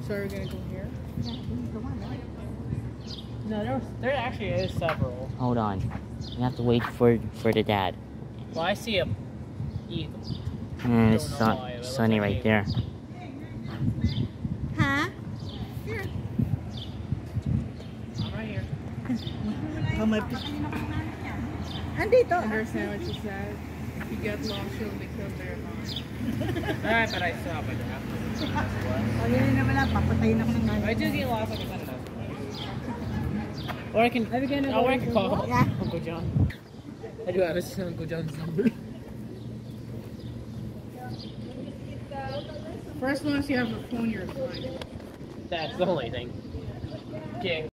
So are we gonna go here? Yeah, the one, right? No, there actually is several. Hold on. We have to wait for the dad. Well, I see a eagle. And it's Don't know why, but it sunny looks like right there. Huh? I'm right here. Andito. Understand what you said? If you get lost, you'll be killed very much. Alright, but I still have my draft. O, yun na wala. Papatayin ako ng If I nanay. do get lost, I can send it out. Or I can. Are we gonna Or go I can call Yeah. Uncle John. I do have his Uncle John's number. First, once you have a phone, you're fine. That's the only thing. King.